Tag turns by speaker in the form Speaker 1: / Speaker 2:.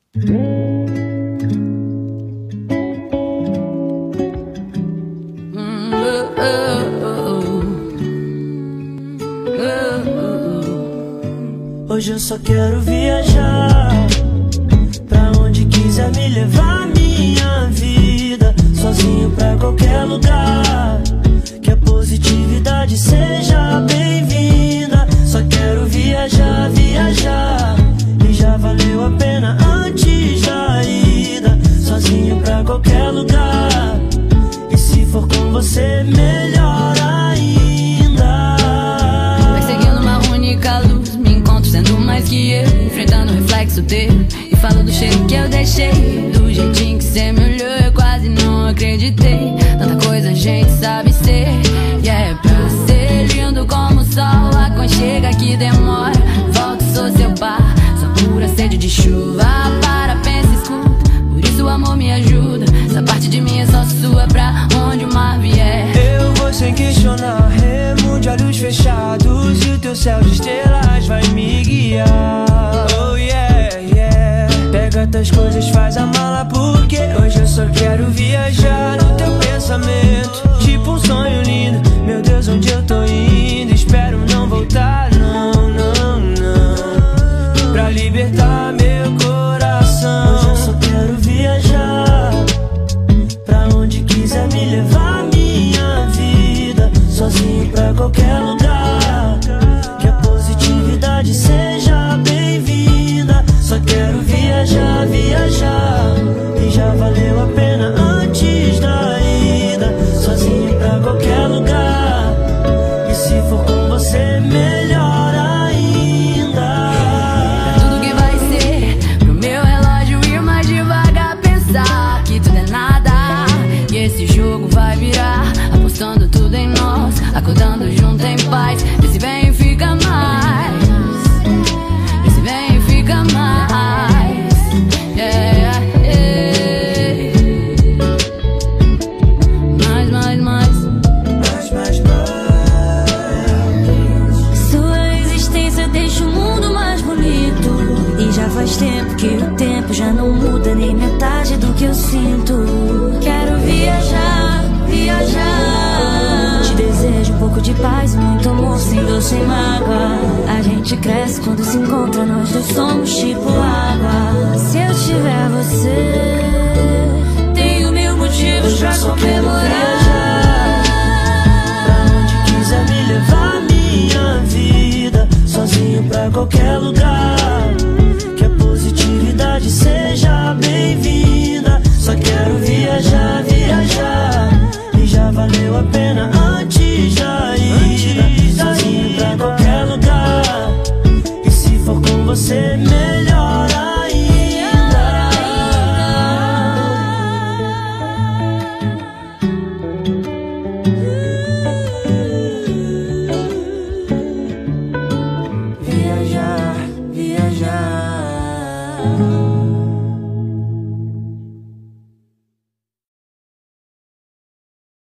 Speaker 1: Hoje eu só quero viajar pra onde quiser me levar minha vida, sozinho pra qualquer lugar, que a positividade seja bem-vinda. Só quero viajar, viajar, e já valeu a pena antes da ida, sozinho pra qualquer lugar, e se for com você melhor ainda.
Speaker 2: Perseguindo uma única luz, me encontro sendo mais que eu, enfrentando o reflexo teu, e falo do cheiro que eu deixei, do jeitinho que cê me olhou, eu quase não acreditei. Tanta coisa a gente sabe ser, e é pra ser lindo como o sol, aconchega que demora, volto, sou seu par, sua pura sede de chuva, para, pensa, escuta, por isso o amor me ajuda, essa parte de mim é só sua, pra onde o mar vier.
Speaker 1: Eu vou sem questionar, remo de olhos fechados, e o teu céu de estrelas vai me guiar. Oh yeah, yeah. Pega tuas coisas, faz a mala, porque hoje eu só quero viajar no teu pensamento, tipo um sonho lindo. Meu Deus, onde eu tô indo? Espero não voltar, não, não, não, pra libertar meu coração. Hoje eu só quero viajar pra onde quiser me levar minha vida, sozinho pra qualquer lugar, que a positividade seja bem-vinda. Só quero viajar, viajar, e já valeu a pena antes da ida, sozinho pra qualquer lugar, e se for com você melhor ainda.
Speaker 2: Tudo que vai ser pro meu relógio ir mais devagar, pensar que tudo é nada, e esse jogo vai virar, apostando tudo em nós, acordando junto em paz. Esse vem e fica mais, esse vem e fica mais, yeah, yeah. Mais, mais, mais,
Speaker 1: Mais, mais, mais.
Speaker 3: Sua existência deixa o mundo mais bonito, e já faz tempo que o tempo já não muda nem metade do que eu sinto. Quero viajar, viajar, te desejo um pouco de paz, muito amor, sem dor, sem mágoa. A gente cresce quando se encontra, nós dois somos tipo água. Se eu tiver você, tenho mil motivos pra comemorar.
Speaker 1: Pra onde quiser me levar minha vida, sozinho pra qualquer lugar, que a positividade seja bem-vinda. Só quero viajar, viajar, e já valeu a pena antes da ida, sozinho pra qualquer lugar, e se for com você melhor ainda. Viajar, viajar.